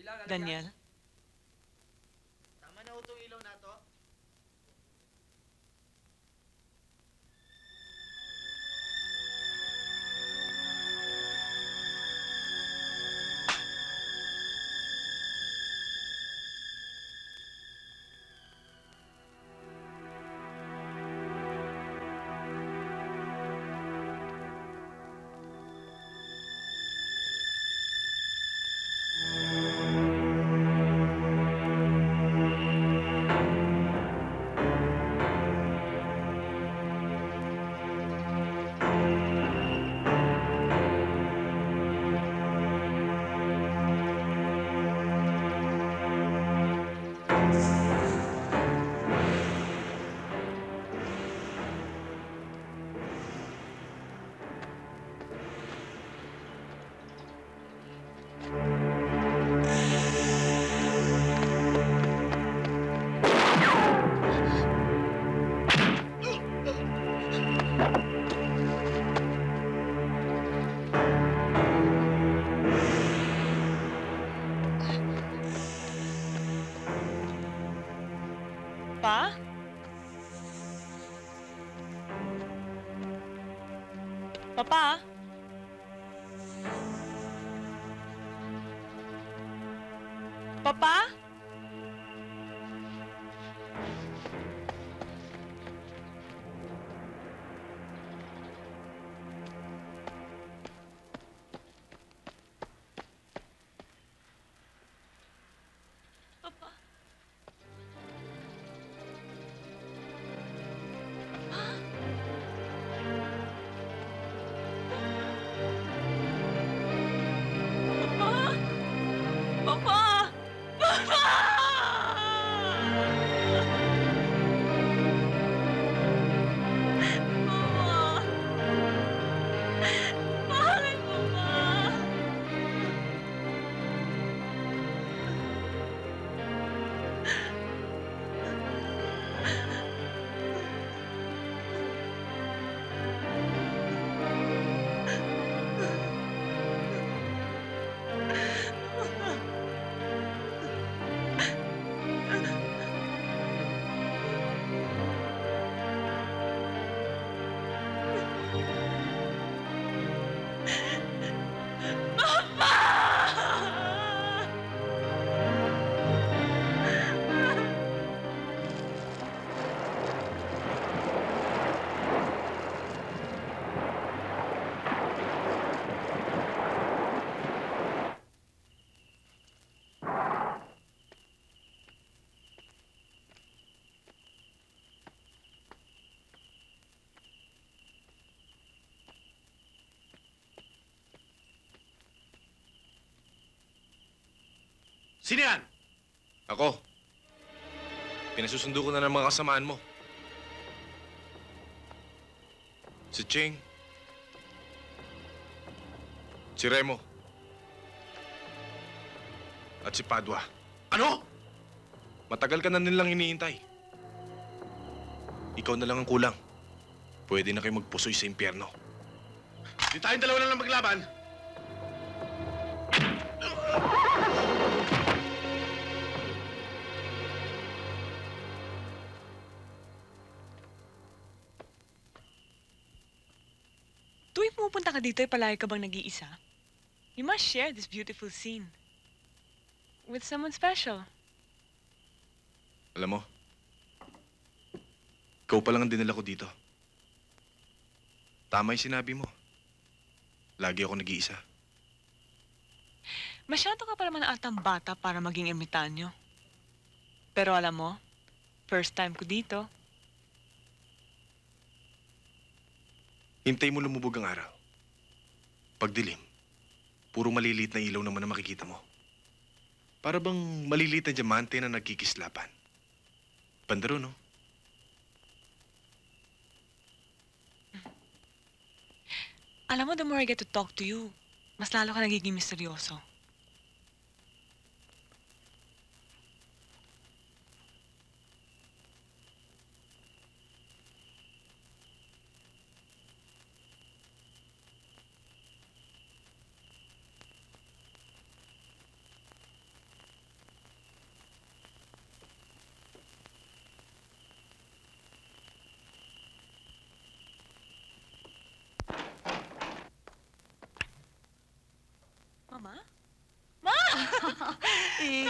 Daniel? Tama na ho itong ilaw na to. Pa? Papa? Papa? Papa? Papa? Papa! Papa! Papa! Bakit, Papa? Sino yan? Ako. Pinasusundo ko na ng mga kasamaan mo. Si Ching. Si Remo. At si Padua. Ano? Matagal ka na nilang hinihintay. Ikaw na lang ang kulang. Pwede na kayo magpusoy sa impyerno. Di tayong dalawa na lang maglaban. Tuwing pumupunta ka dito, palagi ka bang nag-iisa? You must share this beautiful scene with someone special. Alam mo, ikaw pa lang ang dinala ko dito. Tama yung sinabi mo. Lagi ako nag-iisa. Masyado ka pa naman atang bata para maging ermitanyo. Pero alam mo, first time ko dito. Hintay mo lumubog ang araw. Pagdilim, puro maliliit na ilaw naman ang makikita mo. Para bang maliliit na diamante na nagkikislapan. Pandaro, no? Alam mo, the more I get to talk to you, mas lalo ka nagiging misteryoso.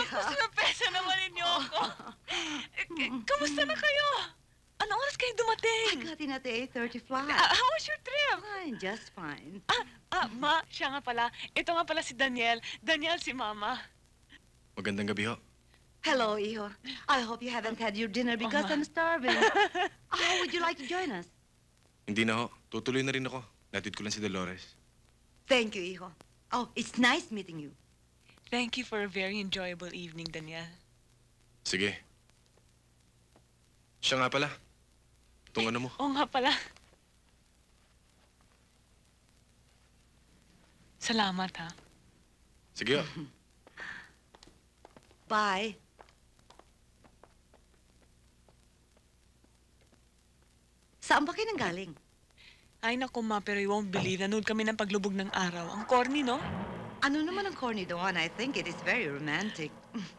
Naku, sorpresa naman ninyo ako. Kamusta na kayo? Anong oras kayo I dumating? got in at the 8:30 flight. How was your trip? Fine, just fine. Ma, siya nga pala. Ito nga pala si Daniel. Daniel si Mama. Magandang gabi ho. Hello, Iho. I hope you haven't had your dinner because Ma. I'm starving. How would you like to join us? Hindi na ho. Tutuloy na rin ako. Natid ko lang si Dolores. Thank you, Iho. Oh, it's nice meeting you. Thank you for a very enjoyable evening, Daniel. Sige. Siya nga pala. Itong ano mo. Oo nga pala. Salamat, ha? Sige ho. Bye. Saan ba kayo nanggaling? Ay, naku, Ma, pero you won't believe. Nanood kami ng paglubog ng araw. Ang corny, no? Ano naman ang corny doon? I think it is very romantic.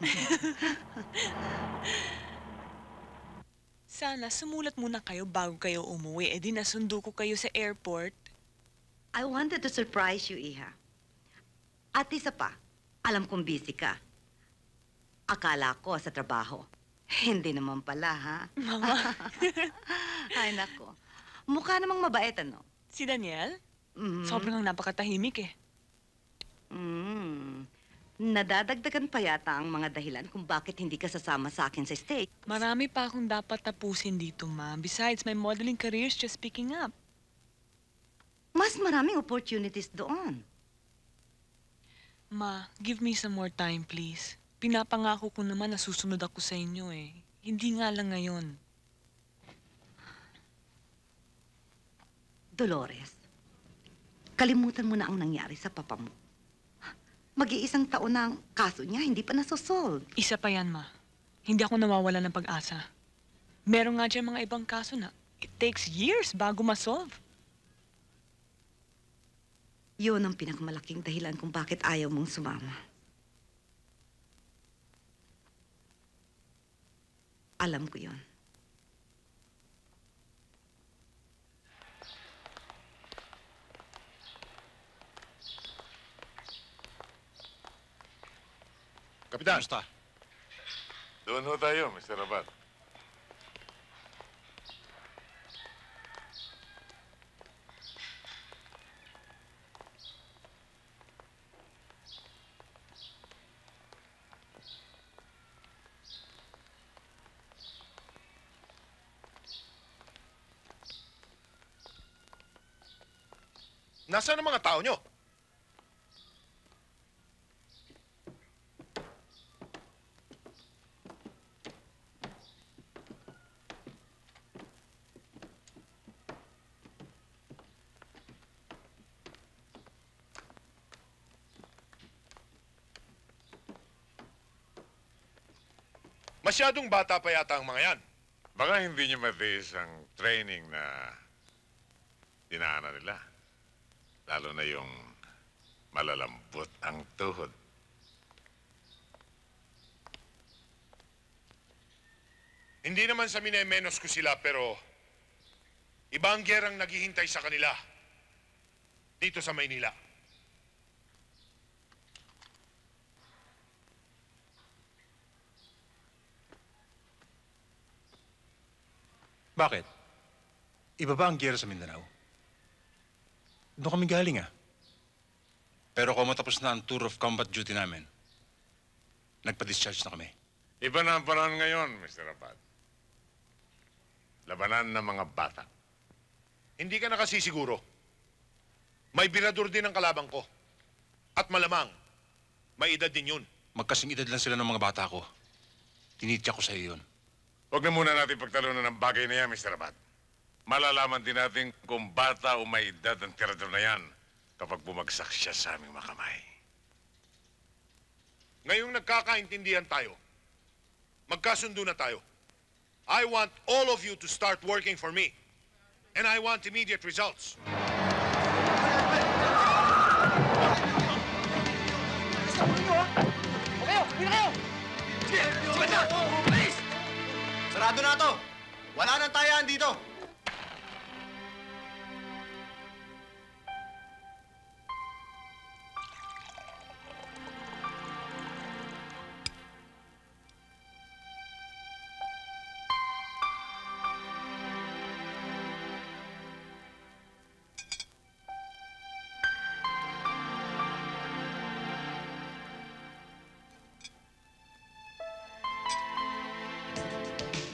Sana sumulat muna kayo bago kayo umuwi. Eh di nasundo ko kayo sa airport. I wanted to surprise you, Iha. At isa pa, alam kong busy ka. Akala ko sa trabaho. Hindi naman pala, ha? Mama, Ay, nako. Mukha namang mabait, ano? si Daniel? Mhm. Sobrang napakatahimik, eh. Nadadagdagan pa yata ang mga dahilan kung bakit hindi ka sasama sa akin sa States. Marami pa akong dapat tapusin dito, Ma. Besides, my modeling career's just picking up. Mas maraming opportunities doon. Ma, give me some more time, please. Pinapangako ko naman na susunod ako sa inyo, eh. Hindi nga lang ngayon. Dolores, kalimutan mo na ang nangyari sa papa mo. Mag-iisang taon na ang kaso niya, hindi pa nasosolve. Isa pa yan, Ma. Hindi ako nawawala ng pag-asa. Meron nga dyan mga ibang kaso na it takes years bago ma-solve. Yun ang pinakamalaking dahilan kung bakit ayaw mong sumama. Alam ko yun. Kapitan. Basta. Doon ho tayo, Mr. Rabat. Nasaan ang mga tao nyo? Masyadong bata pa yata ang mga yan. Baka hindi niyo matiis ang training na dinaanan nila. Lalo na yung malalambot ang tuhod. Hindi naman sa minemenos ko sila, pero iba ang gerang naghihintay sa kanila dito sa Maynila. Bakit? Iba ba ang giyera sa Mindanao? Doon kami galing Pero kung matapos na ang tour of combat duty namin, nagpa-discharge na kami. Iba na ang panahon ngayon, Mr. Rabat. Labanan ng mga bata. Hindi ka nakasisiguro. May birador din ang kalabang ko. At malamang, may edad din yun. Magkasing edad lang sila ng mga bata ko. Tinitya ko sa iyo yun. Huwag na muna natin pagtalunan ng bagay na yan, Mr. Rabat. Malalaman din natin kung bata o may edad ang tirador na yan kapag bumagsak siya sa aming makamay. Ngayong nagkakaintindihan tayo, magkasundo na tayo. I want all of you to start working for me. And I want immediate results. Sarado na to! Wala nang tayaan dito!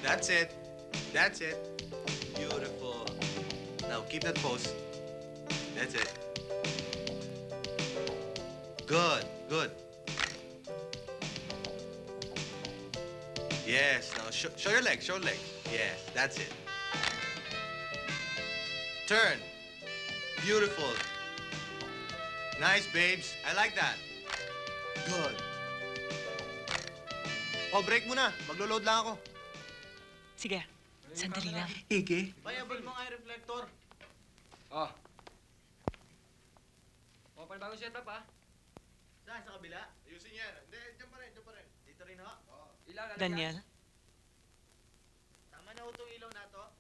That's it. That's it. Beautiful. Now keep that pose. That's it. Good, good. Yes, now show your leg, show your leg. Yes, that's it. Turn. Beautiful. Nice, babes. I like that. Good. Oh, break muna. Maglo-load lang ako. Sige, sandali lang. Ige? Bayabal mo nga yung reflector. Oh. Oh, panibagong setup ah. Saan? Sa kabila? Ayusin yan. Hindi, dyan pa rin, dyan pa rin. Dito rin, ho? Oo. Ilan? Daniel, Tama na ho itong ilaw na to.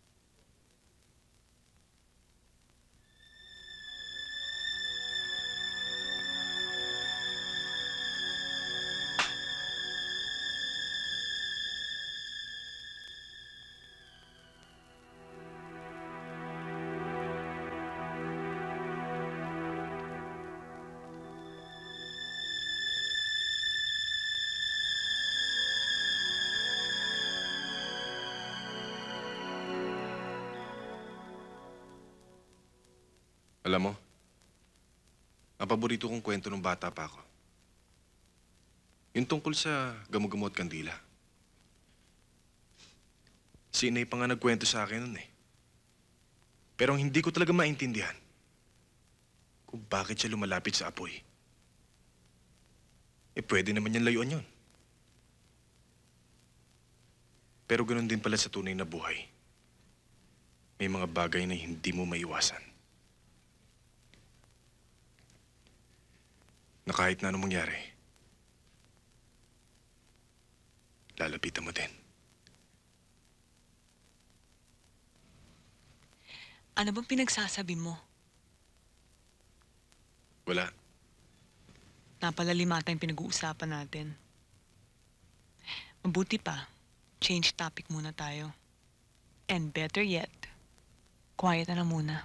Alam mo, ang paborito kong kwento nung bata pa ako. Yung tungkol sa gamo-gamo at kandila. Si Inay pa nga nagkwento sa akin nun eh. Pero ang hindi ko talaga maintindihan kung bakit siya lumalapit sa apoy. Eh pwede naman niyang layuan yun. Pero ganun din pala sa tunay na buhay. May mga bagay na hindi mo maiwasan. Na kahit na anong mangyari, lalapitan mo din. ano bang pinagsasabi mo? Wala. Napalalimata yung pinag-uusapan natin. Mabuti pa, change topic muna tayo. And better yet, quiet na muna.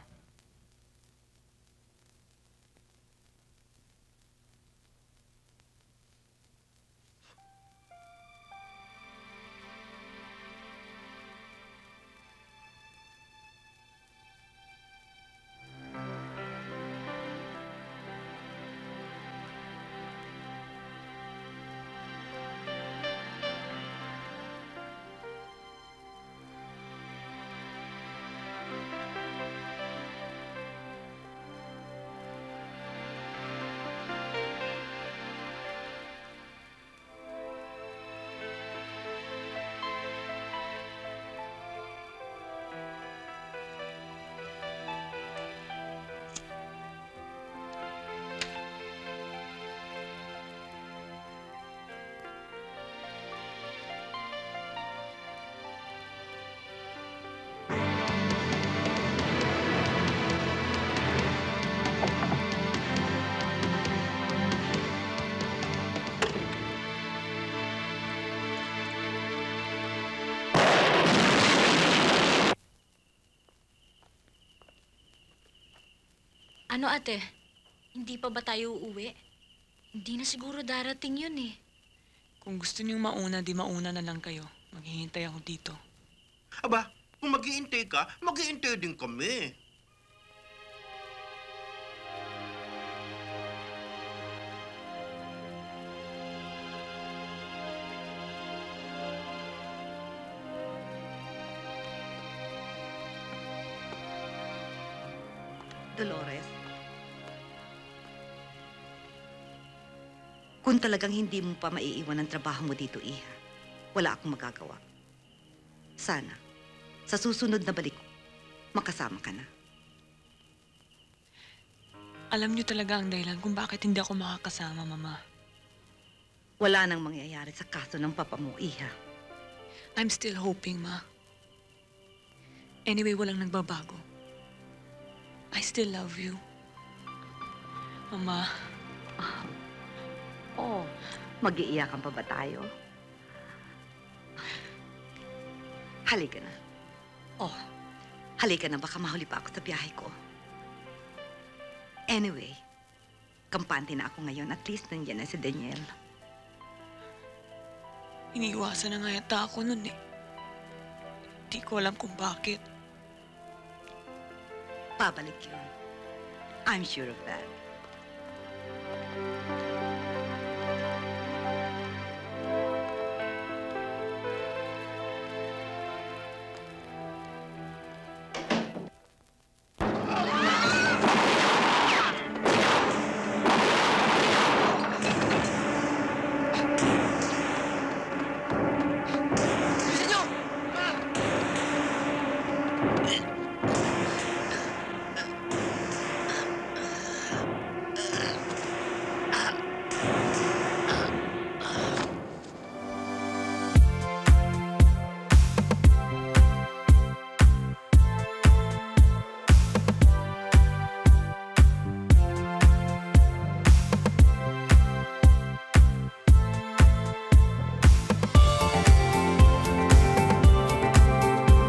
Ano ate? Hindi pa ba tayo uuwi? Hindi na siguro darating yun eh. Kung gusto niyong mauna, di mauna na lang kayo. Maghihintay ako dito. Aba, kung mag-iintay ka, mag-iintay din kami. Dolores, kung talagang hindi mo pa maiiwan ang trabaho mo dito, Iha, wala akong magagawa. Sana, sa susunod na balik ko, makasama ka na. Alam niyo talaga ang dahilan kung bakit hindi ako makakasama, Mama. Wala nang mangyayari sa kaso ng papa mo, Iha. I'm still hoping, Ma. Anyway, walang nagbabago. I still love you. Mama. Oh, mag-iiyakan pa ba tayo? Halika na. Oh, halika na. Baka mahuli pa ako sa biyahe ko. Anyway, kampante na ako ngayon. At least nandiyan na si Daniel. Iniiwasan na nga yata ako nun eh. Di ko alam kung bakit. Pabalik yun. I'm sure of that. Bilisan nyo!